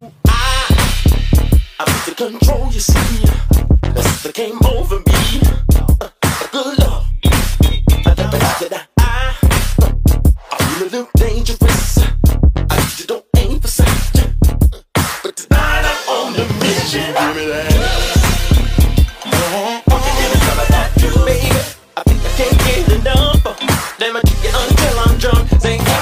I lose the control, you see. That's what came over me. Good love. I feel a little dangerous. I usually don't aim for sight, but tonight I'm on the mission. Give me that. Baby, I think I can't get enough. Let me take it until I'm drunk. Say,